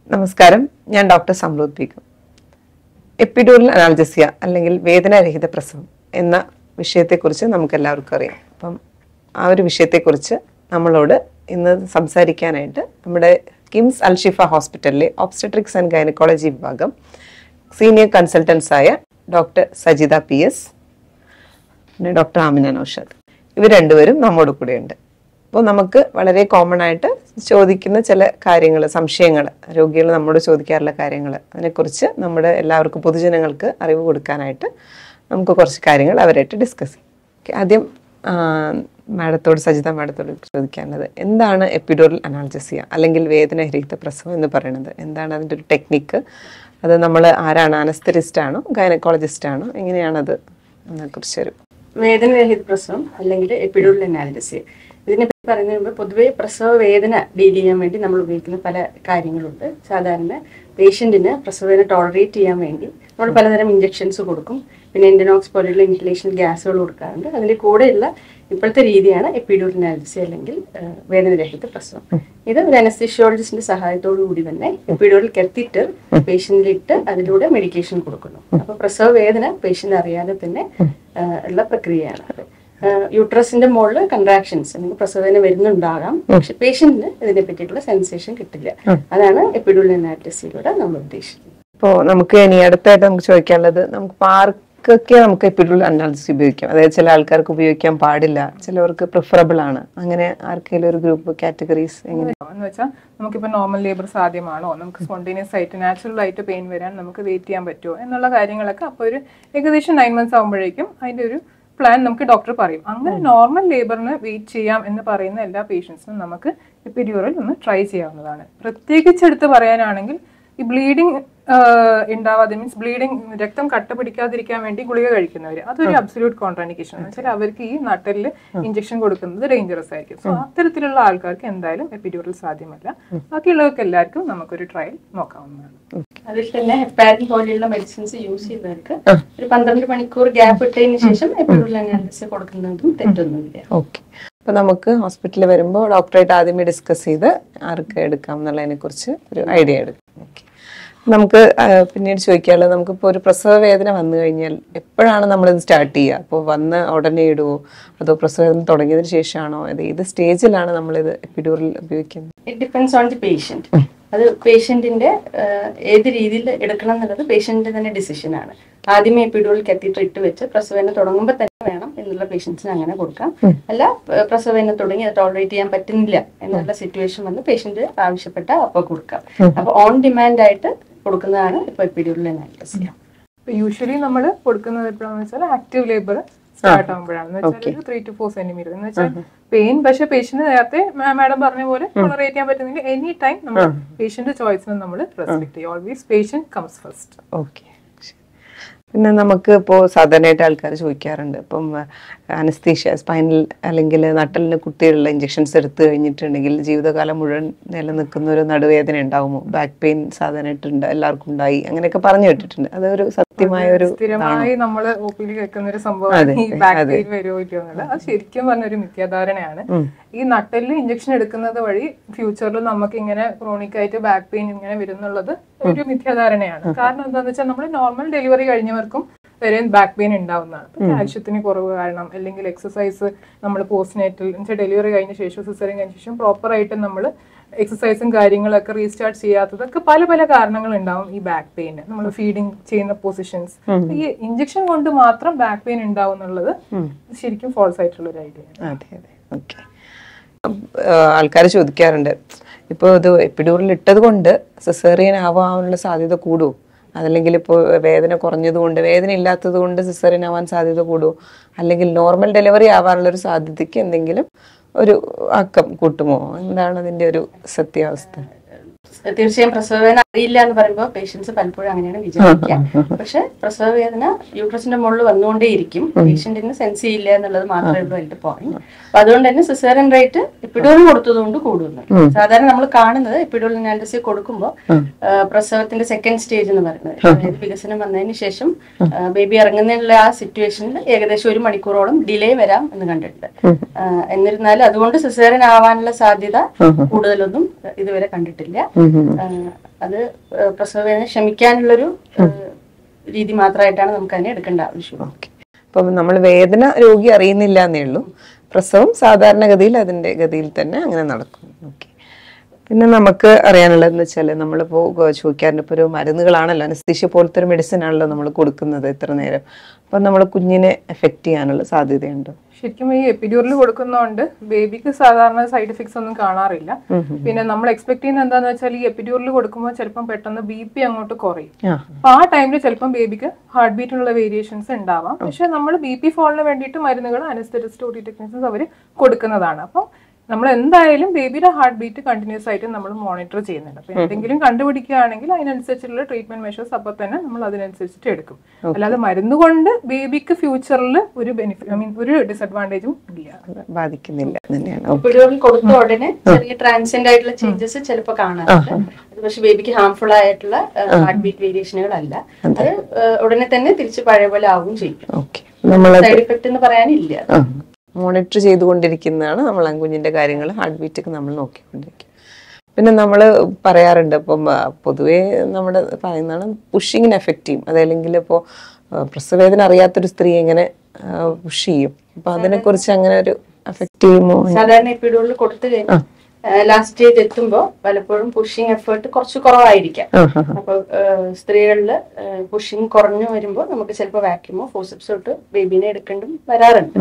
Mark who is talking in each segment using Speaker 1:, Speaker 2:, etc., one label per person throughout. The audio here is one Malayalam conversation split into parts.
Speaker 1: നമസ്കാരം, ഞാൻ doctor Samriddh Begum. Epidural analgesia അല്ലെങ്കിൽ വേദനാരഹിത പ്രസവം എന്ന വിഷയത്തെക്കുറിച്ച് നമുക്ക് എല്ലാവർക്കും അറിയാം. അപ്പം ആ ഒരു വിഷയത്തെക്കുറിച്ച് നമ്മളോട് ഇന്ന് സംസാരിക്കാനായിട്ട് നമ്മുടെ കിംസ് അൽഷിഫ ഹോസ്പിറ്റലിലെ ഒബ്സ്റ്റട്രിക്സ് ആൻഡ് ഗൈനക്കോളജി വിഭാഗം സീനിയർ കൺസൾട്ടൻസായ ഡോക്ടർ സജിത PS, പിന്നെ ഡോക്ടർ ആമിന നൗഷാദ്, ഇവർ രണ്ടുപേരും നമ്മോട് കൂടെയുണ്ട്. അപ്പോൾ നമുക്ക് വളരെ കോമൺ ആയിട്ട് ചോദിക്കുന്ന ചില കാര്യങ്ങൾ, സംശയങ്ങൾ, രോഗികൾ നമ്മോട് ചോദിക്കാറുള്ള കാര്യങ്ങൾ, അതിനെക്കുറിച്ച് നമ്മുടെ എല്ലാവർക്കും പൊതുജനങ്ങൾക്ക് അറിവ് കൊടുക്കാനായിട്ട് നമുക്ക് കുറച്ച് കാര്യങ്ങൾ അവരായിട്ട് ഡിസ്കസ് ചെയ്യാം. ആദ്യം സജിത മാഡത്തോട് ചോദിക്കാനുള്ളത്, എന്താണ് എപ്പിഡ്യൂറൽ അനാൽജസിയ അല്ലെങ്കിൽ വേദനരഹിത പ്രസവം എന്ന് പറയുന്നത്? എന്താണ് അതിൻ്റെ ഒരു ടെക്നിക്ക്? അത് നമ്മൾ ആരാണ്, അനസ്തറ്റിസ്റ്റ് ആണോ ഗൈനക്കോളജിസ്റ്റ് ആണോ, എങ്ങനെയാണത് അതിനെക്കുറിച്ച് ഒരു
Speaker 2: വേദനരഹിത പ്രസവം അല്ലെങ്കിൽ എപ്പിഡ്യൂറൽ അനാൽജസിയ ഇതിനെ പറ്റി പറയുന്നതിന് മുമ്പ് പൊതുവെ പ്രസവ വേദന ഡീൽ ചെയ്യാൻ വേണ്ടി നമ്മൾ ഉപയോഗിക്കുന്ന പല കാര്യങ്ങളുണ്ട്. സാധാരണ പേഷ്യൻറ്റിന് പ്രസവവേദന ടോളറേറ്റ് ചെയ്യാൻ വേണ്ടി നമ്മൾ പലതരം ഇഞ്ചക്ഷൻസ് കൊടുക്കും. പിന്നെ ഇൻഡനോക്സ് പോലെയുള്ള ഇൻഹലേഷൻ ഗ്യാസുകൾ കൊടുക്കാറുണ്ട്. അതിൻ്റെ കൂടെയുള്ള ഇപ്പോഴത്തെ രീതിയാണ് എപ്പിഡ്യൂറൽ അനാൽജസിയ അല്ലെങ്കിൽ വേദനരഹിത പ്രസവം. ഇത് ഒരു അനസ്തീഷ്യോളജിസ്റ്റിന്റെ സഹായത്തോടു കൂടി തന്നെ എപ്പിഡ്യൂറൽ കത്തീറ്റർ പേഷ്യന്റിലിട്ട് അതിലൂടെ മെഡിക്കേഷൻ കൊടുക്കുന്നു. അപ്പോൾ പ്രസവ വേദന പേഷ്യന്റ് അറിയാതെ തന്നെ ഉള്ള പ്രക്രിയയാണ്. യൂട്രസിന്റെ മുകളിൽ കൺട്രാക്ഷൻസ് അല്ലെങ്കിൽ പ്രസവവേദന വരുന്നുണ്ടാകാം, പക്ഷെ പേഷ്യന്റിന് ഇതിനെ പറ്റിയിട്ടുള്ള സെൻസേഷൻ കിട്ടില്ല. അതാണ് എപ്പിഡ്യൂറൽ അനാൽജസിയയിലൂടെ നമ്മൾ ഉദ്ദേശിക്കുന്നത്.
Speaker 1: ഇപ്പോൾ നമുക്ക് ഇനി അടുത്തായിട്ട് നമുക്ക് ചോദിക്കാനുള്ളത്, നമുക്ക് ആർക്കൊക്കെ നമുക്ക് എപ്പിഡ്യൂറൽ അനാൽജസി ഉപയോഗിക്കാം? അതായത് ചില ആൾക്കാർക്ക് ഉപയോഗിക്കാൻ പാടില്ല, ചിലവർക്ക് പ്രിഫറബിൾ ആണ്, അങ്ങനെ ആർക്കെങ്കിലും ഒരു ഗ്രൂപ്പ് കാറ്റഗറീസ്
Speaker 3: എങ്ങനെയാണെന്ന് വെച്ചാൽ, നമുക്കിപ്പോൾ നോർമൽ ലേബർ സാധ്യമാണോ, നമുക്ക് സ്പോണ്ടേനിയസ് ആയിട്ട് നാച്ചുറൽ ആയിട്ട് പെയിൻ വരാൻ നമുക്ക് വെയിറ്റ് ചെയ്യാൻ പറ്റുമോ എന്നുള്ള കാര്യങ്ങളൊക്കെ അപ്പോൾ ഒരു ഏകദേശം 9 months ആകുമ്പോഴേക്കും അതിൻ്റെ ഒരു പ്ലാൻ നമുക്ക് ഡോക്ടർ പറയും. അങ്ങനെ നോർമൽ ലേബറിന് വെയിറ്റ് ചെയ്യാം എന്ന് പറയുന്ന എല്ലാ പേഷ്യൻസിനും നമുക്ക് എപ്പിഡ്യൂറൽ ഒന്ന് ട്രൈ ചെയ്യാവുന്നതാണ്. പ്രത്യേകിച്ച് എടുത്ത് പറയാനാണെങ്കിൽ ഈ ബ്ലീഡിങ് ഉണ്ടാവാതെ, മീൻസ് ബ്ലീഡിങ്, രക്തം കട്ട പിടിക്കാതിരിക്കാൻ വേണ്ടി ഗുളിക കഴിക്കുന്നവർ, അതൊരു അബ്സല്യൂട്ട് കോൺട്രാൻഡിക്കേഷൻ എന്ന് വെച്ചാൽ അവർക്ക് ഈ നട്ടലിൽ ഇഞ്ചക്ഷൻ കൊടുക്കുന്നത് ഡേഞ്ചറസ് ആയിരിക്കും. സോ അത്തരത്തിലുള്ള ആൾക്കാർക്ക് എന്തായാലും എപ്പിഡ്യൂറൽ സാധ്യമല്ല. ബാക്കിയുള്ളവർക്ക് എല്ലാവർക്കും നമുക്കൊരു ട്രയൽ നോക്കാവുന്നതാണ്.
Speaker 2: അതിൽ തന്നെ ഹെപ്പാരിൻ പോലെയുള്ള മെഡിസിൻസ് യൂസ് ചെയ്യുന്നവർക്ക് ഒരു 12 മണിക്കൂർ ഗ്യാപ്പ് ഇട്ടതിന് ശേഷം എപ്പിഡ്യൂറൽ അനാൽജസിയ കൊടുക്കുന്നതും തെറ്റൊന്നുമില്ല.
Speaker 1: ഓക്കെ. അപ്പൊ നമുക്ക് ഹോസ്പിറ്റലിൽ വരുമ്പോൾ ഡോക്ടറായിട്ട് ആദ്യമേ ഡിസ്കസ് ചെയ്ത് ആർക്ക് എടുക്കാം എന്നുള്ളതിനെ കുറിച്ച് ഒരു ഐഡിയ എടുക്കാം. ഓക്കെ. നമുക്ക് പിന്നീട് ചോദിക്കാനുള്ളത്, നമുക്കിപ്പോൾ ഒരു പ്രസവ വേദന വന്നു കഴിഞ്ഞാൽ എപ്പോഴാണ് നമ്മളിത് സ്റ്റാർട്ട് ചെയ്യുക? അപ്പോൾ വന്ന് ഉടനെ ഇടുവോ, അതോ പ്രസവ വേദന തുടങ്ങിയതിന് ശേഷമാണോ, അത് ഏത് സ്റ്റേജിലാണ് നമ്മളിത് എപ്പിഡ്യൂറൽ ഉപയോഗിക്കുന്നത്?
Speaker 2: It depends on the patient. അത് പേഷ്യന്റിന്റെ ഏത് രീതിയിൽ എടുക്കണം എന്നുള്ളത് പേഷ്യന്റിന്റെ തന്നെ ഡിസിഷനാണ്. ആദ്യമേ എപ്പിഡ്യൂറൽ കത്തീറ്റർ ഇട്ട് വെച്ച് പ്രസവവേദന തുടങ്ങുമ്പോൾ തന്നെ വേണം എന്നുള്ള പേഷ്യൻസിന് അങ്ങനെ കൊടുക്കാം. അല്ല, പ്രസവവേദന തുടങ്ങി അത് ടോളറേറ്റ് ചെയ്യാൻ പറ്റുന്നില്ല എന്നുള്ള സിറ്റുവേഷൻ വന്ന് പേഷ്യന്റ് ആവശ്യപ്പെട്ട അപ്പോൾ കൊടുക്കാം. അപ്പൊ ഓൺ ഡിമാൻഡ് ആയിട്ട് കൊടുക്കുന്നതാണ് ഇപ്പൊ എപ്പിഡ്യൂറൽ അനാൽജസിയ.
Speaker 3: യൂഷ്വലി നമ്മൾ കൊടുക്കുന്നത് എപ്പോഴാണെന്ന് വെച്ചാൽ ആക്റ്റീവ് ലേബർ സ്റ്റാർട്ട് ആകുമ്പോഴാണെന്ന് വെച്ചാൽ 3 to 4 centimeter എന്ന് വെച്ചാൽ പെയിൻ, പക്ഷെ പേഷ്യന്റ് നേരത്തെ മാഡം പറഞ്ഞ പോലെ ടോളറേറ്റ് ചെയ്യാൻ പറ്റുന്നില്ല, എനി ടൈം നമ്മൾ പേഷ്യന്റ് ചോയ്സിന് നമ്മൾ റെസ്പെക്ട് ചെയ്യും. Always patient comes first.
Speaker 1: Okay. പിന്നെ നമുക്ക് ഇപ്പോൾ സാധാരണയായിട്ട് ആൾക്കാർ ചോദിക്കാറുണ്ട്, ഇപ്പം അനസ്തീഷ്യ, സ്പൈനൽ അല്ലെങ്കിൽ നട്ടലിന് കുത്തിയുള്ള ഇഞ്ചക്ഷൻസ് എടുത്തു കഴിഞ്ഞിട്ടുണ്ടെങ്കിൽ ജീവിതകാലം മുഴുവൻ നിലനിൽക്കുന്ന ഒരു നടുവേദന ഉണ്ടാവുമോ? ബാക്ക് പെയിൻ സാധാരണയായിട്ടുണ്ട്, എല്ലാവർക്കും ഉണ്ടായി, അങ്ങനെയൊക്കെ പറഞ്ഞു കേട്ടിട്ടുണ്ട്. അതൊരു സത്യമായ ഒരു
Speaker 3: സ്ഥിരമായി നമ്മൾ ഒപിയിൽ കേൾക്കുന്ന ഒരു സംഭവം ഈ ബാക്ക് പെയിൻ വരുമോ ഇല്ലയോ എന്നുള്ളത്. അത് ശരിക്കും പറഞ്ഞൊരു മിഥ്യാധാരണയാണ്. ഈ നട്ടലിൽ ഇഞ്ചക്ഷൻ എടുക്കുന്നത് വഴി ഫ്യൂച്ചറിൽ നമുക്ക് ഇങ്ങനെ ക്രോണിക് ആയിട്ട് ബാക്ക് പെയിൻ ഇങ്ങനെ വരുന്നുള്ളത് ഒരു മിഥ്യാധാരണയാണ്. കാരണം എന്താണെന്ന് വെച്ചാൽ നമ്മൾ നോർമൽ ഡെലിവറി കഴിഞ്ഞവർക്കും വരെ ബാക്ക് പെയിൻ ഉണ്ടാവുന്നതാണ്. കാൽഷ്യത്തിന് കുറവ് കാരണം, അല്ലെങ്കിൽ എക്സസൈസ് നമ്മൾ പോസ്റ്റ്നേറ്റൽ ഡെലിവറി കഴിഞ്ഞ ശേഷം, സിസേറിയൻ കഴിഞ്ഞ ശേഷം പ്രോപ്പർ ആയിട്ട് നമ്മൾ എക്സസൈസും കാര്യങ്ങളൊക്കെ റീസ്റ്റാർട്ട് ചെയ്യാത്തതൊക്കെ പല പല കാരണങ്ങൾ ഉണ്ടാവും ഈ ബാക്ക് പെയിന്. നമ്മൾ ഫീഡിങ് ചെയ്യുന്ന പൊസിഷൻസ്, ഈ ഇഞ്ചക്ഷൻ കൊണ്ട് മാത്രം ബാക്ക് പെയിൻ ഉണ്ടാവും എന്നുള്ളത് ശരിക്കും ഫോൾസ് ആയിട്ടുള്ള ഒരു ഐഡിയ ആണ്.
Speaker 1: അതെ അതെ. ഓക്കെ. ആൾക്കാർ ചോദിക്കാറുണ്ട്, ഇപ്പോൾ ഇത് എപ്പിഡ്യൂറൽ ഇട്ടത് കൊണ്ട് സിസേറിയൻ ആവാനുള്ള സാധ്യത കൂടുമോ? അതല്ലെങ്കിൽ ഇപ്പോൾ വേദന കുറഞ്ഞതുകൊണ്ട്, വേദന ഇല്ലാത്തത് കൊണ്ട് സിസേറിയൻ ആവാൻ സാധ്യത കൂടുമോ? അല്ലെങ്കിൽ നോർമൽ ഡെലിവറി ആവാനുള്ളൊരു സാധ്യതയ്ക്ക് എന്തെങ്കിലും ഒരു ആക്കം കൂട്ടുമോ? എന്താണ് അതിന്റെ ഒരു സത്യാവസ്ഥ?
Speaker 2: തീർച്ചയായും പ്രസവവേദന അറിയില്ല എന്ന് പറയുമ്പോൾ പേഷ്യൻസ് പലപ്പോഴും അങ്ങനെയാണ് വിചാരിക്കുക. പക്ഷെ പ്രസവവേദന യൂട്രസിന്റെ മുകളിൽ വന്നുകൊണ്ടേയിരിക്കും, പേഷ്യന്റിന് സെൻസ് ചെയ്യില്ല എന്നുള്ളത് മാത്രമേ ഉള്ളൂ അതിന്റെ പോയിന്റ്. അപ്പൊ അതുകൊണ്ട് തന്നെ സിസേറിയൻ റേറ്റ് എപ്പിഡ്യൂറൽ കൊടുത്തതുകൊണ്ട് കൂടുന്നു. സാധാരണ നമ്മൾ കാണുന്നത് എപ്പിഡ്യൂറൽ അനാൽജസിയ കൊടുക്കുമ്പോൾ പ്രസവത്തിന്റെ സെക്കൻഡ് സ്റ്റേജ് എന്ന് പറയുന്നത്, അതായത് വികസനം വന്നതിന് ശേഷം ബേബി ഇറങ്ങുന്നതിനുള്ള ആ സിറ്റുവേഷനിൽ ഏകദേശം 1 മണിക്കൂറോളം ഡിലേ വരാം എന്ന് കണ്ടിട്ടുണ്ട്. എന്നിരുന്നാലും അതുകൊണ്ട് സിസേറിയൻ ആവാനുള്ള സാധ്യത കൂടുതലൊന്നും ഇതുവരെ കണ്ടിട്ടില്ല. അത് പ്രസവവേദന ശമിക്കാനുള്ളൊരു രീതി മാത്രമായിട്ടാണ് നമുക്ക് അതിനെ എടുക്കേണ്ട ആവശ്യം.
Speaker 1: അപ്പം നമ്മൾ വേദന രോഗി അറിയുന്നില്ല എന്നേ ഉള്ളൂ, പ്രസവം സാധാരണഗതിയിൽ അതിന്റെ ഗതിയിൽ തന്നെ അങ്ങനെ നടക്കും. ഓക്കെ. പിന്നെ നമുക്ക് അറിയാനുള്ളതെന്ന് വെച്ചാൽ നമ്മളിപ്പോൾ ചോദിക്കാറുണ്ട്, ഇപ്പോൾ ഒരു മരുന്നുകളാണല്ലോ, അനസ്തീഷ്യ പോലത്തെ ഒരു മെഡിസിൻ ആണല്ലോ നമ്മൾ കൊടുക്കുന്നത് ഇത്ര നേരം, അപ്പം നമ്മൾ കുഞ്ഞിനെ എഫക്റ്റ് ചെയ്യാനുള്ള സാധ്യതയുണ്ടോ?
Speaker 3: ശരിക്കും ഈ എപ്പിഡ്യൂറൽ കൊടുക്കുന്നതുകൊണ്ട് ബേബിക്ക് സാധാരണ സൈഡ് എഫക്ട്സ് ഒന്നും കാണാറില്ല. പിന്നെ നമ്മൾ എക്സ്പെക്ട് ചെയ്യുന്നത് എന്താന്ന് വെച്ചാൽ ഈ എപ്പിഡ്യൂറൽ കൊടുക്കുമ്പോൾ ചിലപ്പം പെട്ടെന്ന് BP അങ്ങോട്ട് കുറയും. അപ്പൊ ആ ടൈമിൽ ചിലപ്പം ബേബിക്ക് ഹാർട്ട് ബീറ്റിനുള്ള വേരിയേഷൻസ് ഉണ്ടാവാം. പക്ഷെ നമ്മൾ BP ഫോളിന് വേണ്ടിയിട്ട് മരുന്നുകൾ അനസ്തെറ്റിസ്റ്റ് OT ടെക്നീഷ്യൻസ് അവർ കൊടുക്കുന്നതാണ്. അപ്പം നമ്മൾ എന്തായാലും ബേബിയുടെ ഹാർട്ട് ബീറ്റ് കണ്ടിന്യൂസ് ആയിട്ട് നമ്മൾ മോണിറ്റർ ചെയ്യുന്നുണ്ട്. അപ്പൊ എന്തെങ്കിലും കണ്ടുപിടിക്കുകയാണെങ്കിൽ അതിനനുസരിച്ചുള്ള ട്രീറ്റ്മെന്റ് മെഷേഴ്സ് അപ്പൊ തന്നെ നമ്മൾ അതിനനുസരിച്ചിട്ട് എടുക്കും. അല്ലാതെ മരുന്ന് കൊണ്ട് ബേബിക്ക് ഫ്യൂച്ചറിൽ ഒരു ഒരു ഡിസഡ്വാൻറ്റേജും
Speaker 1: ബാധിക്കുന്നില്ല.
Speaker 2: എപ്പിഡ്യൂറൽ കൊടുത്ത ഉടനെ ചെറിയ ട്രാൻസിയന്റ് ആയിട്ടുള്ള ചേഞ്ചസ് ചിലപ്പോൾ കാണാറുണ്ട്. അത് പക്ഷെ ബേബിക്ക് ഹാർംഫുൾ ആയിട്ടുള്ള ഹാർട്ട് ബീറ്റ് വേരിയേഷനുകളല്ല. അത് ഉടനെ തന്നെ തിരിച്ച് പഴയ പോലെ ആവുകയും ചെയ്യും. സൈഡ് എഫക്ട് എന്ന് പറയാനില്ല.
Speaker 1: മോണിറ്റർ ചെയ്തുകൊണ്ടിരിക്കുന്നതാണ് നമ്മൾ കുഞ്ഞിന്റെ കാര്യങ്ങൾ, ഹാർട്ട് ബീറ്റൊക്കെ നമ്മൾ നോക്കിക്കൊണ്ടിരിക്കും. പിന്നെ നമ്മൾ പറയാറുണ്ട്, ഇപ്പം പൊതുവേ നമ്മുടെ പറയുന്നതാണ് പുഷിങ്ങിന് എഫക്റ്റ് ചെയ്യും. അതല്ലെങ്കിൽ ഇപ്പോൾ പ്രസവവേദന അറിയാത്തൊരു സ്ത്രീ എങ്ങനെ പുഷ് ചെയ്യും, അപ്പൊ അതിനെ കുറിച്ച് അങ്ങനെ ഒരു എഫക്ട് ചെയ്യുമോ?
Speaker 2: സാധാരണ എപ്പിഡ്യൂറൽ കൊടുത്തു കഴിഞ്ഞാൽ ലാസ്റ്റ് സ്റ്റേജ് എത്തുമ്പോൾ പലപ്പോഴും പുഷിങ് എഫേർട്ട് കുറച്ച് കുറവായിരിക്കാം. അപ്പൊ സ്ത്രീകളില് പുഷിങ് കുറഞ്ഞു വരുമ്പോൾ നമുക്ക് ചിലപ്പോൾ വാക്യൂമോ ഫോർസെപ്സോ ഇട്ട് ബേബിനെ എടുക്കേണ്ടും വരാറുണ്ട്.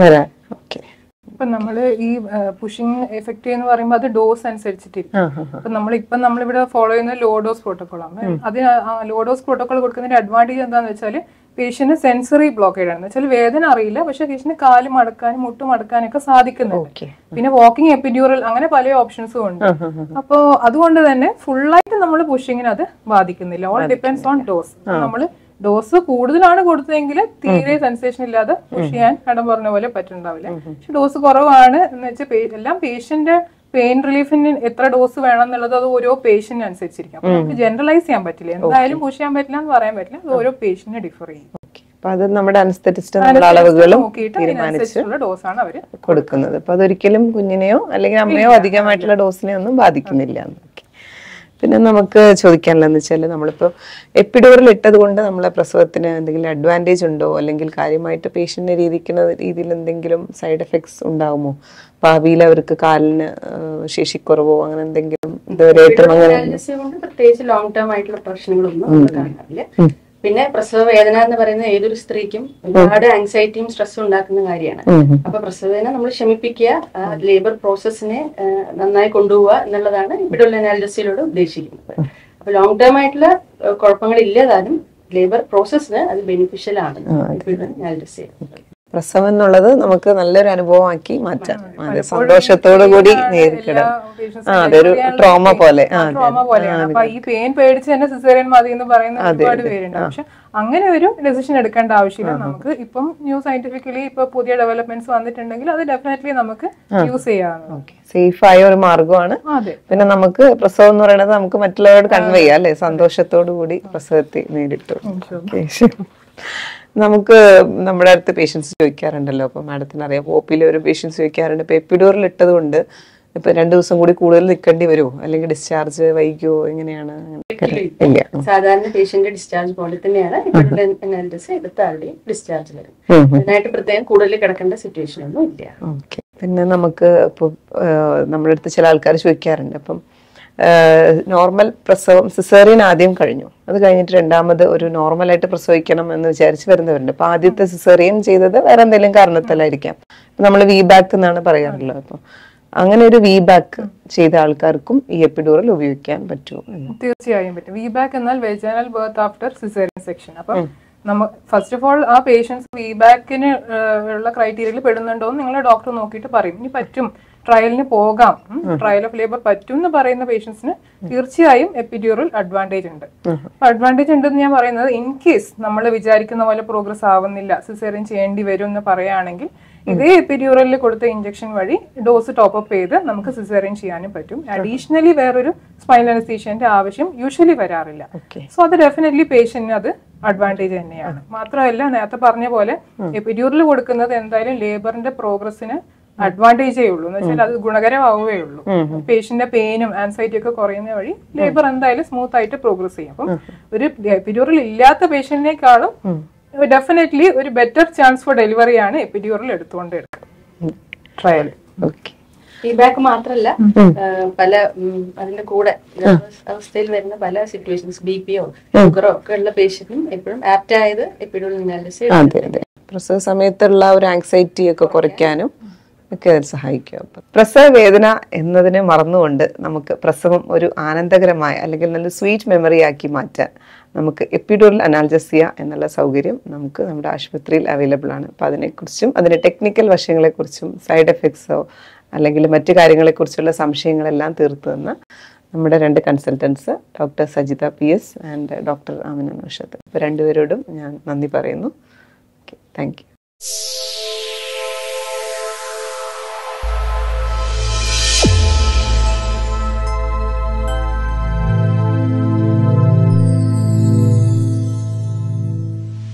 Speaker 3: ഇപ്പൊ നമ്മള് ഈ പുഷിങ് എഫക്റ്റ് എന്ന് പറയുമ്പോൾ അത് ഡോസ് അനുസരിച്ചിട്ടിരിക്കും. അപ്പൊ നമ്മളിവിടെ ഫോളോ ചെയ്യുന്ന ലോ ഡോസ് പ്രോട്ടോകോളാണ്. അതിന് ലോ ഡോസ് പ്രോട്ടോകോൾ കൊടുക്കുന്നതിന്റെ അഡ്വാൻറ്റേജ് എന്താന്ന് വെച്ചാൽ പേഷ്യന്റ് സെൻസറി ബ്ലോക്കേഡ് ആണ്. വെച്ചാൽ വേദന അറിയില്ല, പക്ഷെ പേഷ്യന്റ് കാല് മടക്കാനും മുട്ട് മടക്കാനൊക്കെ സാധിക്കുന്നുണ്ട്. പിന്നെ വാക്കിംഗ് എപ്പിഡ്യൂറൽ അങ്ങനെ പല ഓപ്ഷൻസും ഉണ്ട്. അപ്പോ അതുകൊണ്ട് തന്നെ ഫുള്ളായിട്ട് നമ്മൾ പുഷിങ്ങിന് അത് ബാധിക്കുന്നില്ല. All depends on dose. നമ്മള് ഡോസ് കൂടുതലാണ് കൊടുത്തതെങ്കിൽ തീരെ സെൻസേഷൻ ഇല്ലാതെ പുഷ് ചെയ്യാൻ കടം പറഞ്ഞ പോലെ പറ്റുന്നുണ്ടാവില്ല. പക്ഷെ ഡോസ് കുറവാണ് എന്ന് വെച്ചാൽ എല്ലാം പേഷ്യന്റ് പെയിൻ റിലീഫിന് എത്ര ഡോസ് വേണം എന്നുള്ളത് അത് ഓരോ പേഷ്യന്റ് അനുസരിച്ചിരിക്കും. അപ്പൊ നമുക്ക് ജനറലൈസ് ചെയ്യാൻ പറ്റില്ല, എന്തായാലും പുഷ് ചെയ്യാൻ പറ്റില്ല എന്ന് പറയാൻ പറ്റില്ല. അത് ഓരോ പേഷ്യന്റിനെ ഡിഫർ ചെയ്യും.
Speaker 1: അത് നമ്മുടെ അനസ്തെറ്റിസ്റ്റ് അളവുകളും
Speaker 3: തീരുമാനിച്ചിട്ടുള്ള ഡോസാണ് അവർ
Speaker 1: കൊടുക്കുന്നത്. അപ്പൊ അതൊരിക്കലും കുഞ്ഞിനെയോ അല്ലെങ്കിൽ അമ്മയോ അധികമായിട്ടുള്ള ഡോസിനെ ഒന്നും ബാധിക്കുന്നില്ല. പിന്നെ നമുക്ക് ചോദിക്കാനുള്ളതെന്ന് വെച്ചാൽ നമ്മളിപ്പോൾ എപ്പിഡ്യൂറൽ ഇട്ടത് കൊണ്ട് നമ്മളെ പ്രസവത്തിന് എന്തെങ്കിലും അഡ്വാൻറ്റേജ് ഉണ്ടോ, അല്ലെങ്കിൽ കാര്യമായിട്ട് പേഷ്യന്റിനെ രീതിയിൽ എന്തെങ്കിലും സൈഡ് എഫക്ട്സ് ഉണ്ടാവുമോ? ഭാവിയിൽ അവർക്ക് കാലിന് ശേഷിക്കുറവോ അങ്ങനെ എന്തെങ്കിലും ഇതുവരെയായിട്ടും അങ്ങനെ
Speaker 2: പ്രത്യേകിച്ച് ലോങ് ടേം ആയിട്ടുള്ള പ്രശ്നങ്ങളൊന്നും കാണാറില്ല. പിന്നെ പ്രസവ വേദന എന്ന് പറയുന്നത് ഏതൊരു സ്ത്രീക്കും ഒരുപാട് ആങ്സൈറ്റിയും സ്ട്രെസ്സും ഉണ്ടാക്കുന്ന കാര്യമാണ്. അപ്പൊ പ്രസവ വേദന നമ്മൾ ശമിപ്പിക്കുക, ലേബർ പ്രോസസ്സിനെ നന്നായി കൊണ്ടുപോവുക എന്നുള്ളതാണ് എപ്പിഡ്യൂറൽ അനാൽജസിയിലൂടെ ഉദ്ദേശിക്കുന്നത്. അപ്പൊ ലോങ് ടേം ആയിട്ടുള്ള കുഴപ്പങ്ങൾ ഇല്ലാതാനും ലേബർ പ്രോസസ്സിന് അത് ബെനിഫിഷ്യൽ ആണ് എപ്പിഡ്യൂറൽ അനാൽജസി.
Speaker 1: പ്രസവം എന്നുള്ളത് നമുക്ക് നല്ലൊരു അനുഭവമാക്കി മാറ്റാം, സന്തോഷത്തോടു കൂടി നേരിടാം. അതൊരു ട്രോമ പോലെ.
Speaker 3: അപ്പൊ ഈ പെയിൻ പേടിച്ച് തന്നെ സിസേറിയൻ മതി എന്ന് പറയുന്ന ഒരുപാട് പേരുണ്ട്. പക്ഷെ അങ്ങനെ ഒരു ഡെസിഷൻ എടുക്കേണ്ട ആവശ്യമില്ല. നമുക്ക് ഇപ്പം ന്യൂ സയന്റിഫിക്കലി ഇപ്പൊ പുതിയ ഡെവലപ്മെന്റ്സ് വന്നിട്ടുണ്ടെങ്കിൽ അത് ഡെഫിനറ്റ്ലി നമുക്ക് യൂസ് ചെയ്യാം.
Speaker 1: സേഫ് ആയ ഒരു മാർഗമാണ്. പിന്നെ നമുക്ക് പ്രസവം എന്ന് പറയുന്നത് നമുക്ക് മറ്റുള്ളവരോട് കൺവേ ചെയ്യാം അല്ലെ, സന്തോഷത്തോടു കൂടി പ്രസവത്തെ നേരിട്ടു. നമുക്ക് നമ്മുടെ അടുത്ത് പേഷ്യൻസ് ചോദിക്കാറുണ്ടല്ലോ, അപ്പൊ മാഡത്തിന് അറിയാം OP ഒരു പേഷ്യൻസ് ചോദിക്കാറുണ്ട്, ഇപ്പൊ എപ്പിഡ്യൂറൽ ഇട്ടത് കൊണ്ട് ഇപ്പൊ 2 ദിവസം കൂടി കൂടുതൽ നിൽക്കേണ്ടി വരുമോ, അല്ലെങ്കിൽ ഡിസ്ചാർജ് വൈകുമോ, എങ്ങനെയാണ്?
Speaker 2: സാധാരണ പേഷ്യന്റ് ഡിസ്ചാർജ് പോലെ തന്നെയാണ് എടുത്ത ആളുടെയും ഡിസ്ചാർജ് വരും. അതിനായിട്ട് പ്രത്യേകം കൂടുതൽ കിടക്കേണ്ട സിറ്റുവേഷൻ ഒന്നും ഇല്ല.
Speaker 1: ഓക്കെ. പിന്നെ നമുക്ക് ഇപ്പൊ നമ്മുടെ അടുത്ത് ചില ആൾക്കാർ ചോദിക്കാറുണ്ട്, അപ്പം നോർമൽ പ്രസവം സിസേറിയൻ ആദ്യം കഴിഞ്ഞു, അത് കഴിഞ്ഞിട്ട് രണ്ടാമത് ഒരു നോർമലായിട്ട് പ്രസവിക്കണം എന്ന് വിചാരിച്ച് വരുന്നവരുണ്ട്. അപ്പൊ ആദ്യത്തെ സിസേറിയൻ ചെയ്തത് വേറെ എന്തെങ്കിലും കാരണത്തിലായിരിക്കാം. നമ്മൾ VBAC എന്നാണ് പറയാറുള്ളത്. അപ്പൊ അങ്ങനെ ഒരു VBAC ചെയ്ത ആൾക്കാർക്കും ഈ എപ്പിഡ്യൂറൽ ഉപയോഗിക്കാൻ പറ്റുമോ?
Speaker 3: തീർച്ചയായും പറ്റും. VBAC എന്നാൽ vaginal birth after caesarean section. അപ്പൊ ഫസ്റ്റ് ഓഫ് ഓൾ ആ പേഷ്യൻസ് VBACന് ഉള്ള ക്രൈറ്റീരിയയിൽ പെടുന്നുണ്ടോ എന്ന് നിങ്ങളെ ഡോക്ടർ നോക്കിയിട്ട് പറയും. ഇനി പറ്റും, ട്രയലിന് പോകാം, ട്രയൽ ഓഫ് ലേബർ പറ്റും എന്ന് പറയുന്ന പേഷ്യൻസിന് തീർച്ചയായും എപ്പിഡ്യൂറൽ അഡ്വാൻറ്റേജ് ഉണ്ട്. അപ്പൊ അഡ്വാൻറ്റേജ് ഉണ്ടെന്ന് ഞാൻ പറയുന്നത്, ഇൻ കേസ് നമ്മൾ വിചാരിക്കുന്ന പോലെ പ്രോഗ്രസ് ആവുന്നില്ല, സിസേറിയൻ ചെയ്യേണ്ടി വരും എന്ന് പറയുകയാണെങ്കിൽ ഇതേ എപ്പിഡ്യൂറലിൽ കൊടുത്ത ഇഞ്ചക്ഷൻ വഴി ഡോസ് ടോപ്പ് അപ്പ് ചെയ്ത് നമുക്ക് സിസേറിയൻ ചെയ്യാനും പറ്റും. അഡീഷണലി വേറൊരു സ്പൈനൽ അനസ്തീഷ്യന്റെ ആവശ്യം യൂഷ്വലി വരാറില്ല. സോ അത് ഡെഫിനറ്റ്ലി പേഷ്യന്റിന് അത് അഡ്വാൻറ്റേജ് തന്നെയാണ്. മാത്രമല്ല നേരത്തെ പറഞ്ഞ പോലെ എപ്പിഡ്യൂറൽ കൊടുക്കുന്നത് എന്തായാലും ലേബറിന്റെ പ്രോഗ്രസിന് അഡ്വാൻറ്റേജേ ഉള്ളൂ എന്ന് വെച്ചാൽ അത് ഗുണകരമാവുകയേ ഉള്ളൂ. പേഷ്യന്റിന്റെ പെയിനും ആൻസൈറ്റി ഒക്കെ കുറയുന്ന വഴി ലേബർ എന്തായാലും സ്മൂത്ത് ആയിട്ട് പ്രോഗ്രസ് ചെയ്യും. അപ്പം ഒരു എപ്പിഡ്യൂറൽ ഇല്ലാത്ത പേഷ്യന്റിനേക്കാളും ഡെഫിനറ്റ്ലി ഒരു ബെറ്റർ ചാൻസ് ഫോർ ഡെലിവറിയാണ് എപ്പിഡ്യൂറൽ എടുത്തുകൊണ്ട് ട്രയൽ.
Speaker 2: ഫീഡ്ബാക്ക് മാത്രല്ല പല അതിന്റെ കൂടെ അവസ്ഥയിൽ വരുന്ന പല സിറ്റുവേഷൻസ് ബിപിയോ ഷുഗറോ ഒക്കെ ഉള്ള പേഷ്യന്റും എപ്പോഴും ആപ്റ്റ് ആയത് എപ്പിഡ്യൂറൽ അനാലിസിസ്.
Speaker 1: അതെ അതെ, പ്രസവ സമയത്തുള്ള ഒരു ആങ്സൈറ്റി ഒക്കെ കുറയ്ക്കാനും ഒക്കെ അത് സഹായിക്കും. അപ്പം പ്രസവ വേദന എന്നതിനെ മറന്നുകൊണ്ട് നമുക്ക് പ്രസവം ഒരു ആനന്ദകരമായ അല്ലെങ്കിൽ നല്ല സ്വീറ്റ് മെമ്മറി ആക്കി മാറ്റാൻ നമുക്ക് എപ്പിഡ്യൂറൽ അനാൽജസിയ എന്നുള്ള സൗകര്യം നമുക്ക് നമ്മുടെ ആശുപത്രിയിൽ അവൈലബിൾ ആണ്. അപ്പം അതിനെക്കുറിച്ചും അതിൻ്റെ ടെക്നിക്കൽ വശങ്ങളെക്കുറിച്ചും സൈഡ് എഫക്ട്സോ അല്ലെങ്കിൽ മറ്റു കാര്യങ്ങളെക്കുറിച്ചുള്ള സംശയങ്ങളെല്ലാം തീർത്തു തന്ന നമ്മുടെ 2 consultants doctor Sajitha PS and doctor Amina Naushad. അപ്പോൾ രണ്ടുപേരോടും ഞാൻ നന്ദി പറയുന്നു. Thank U.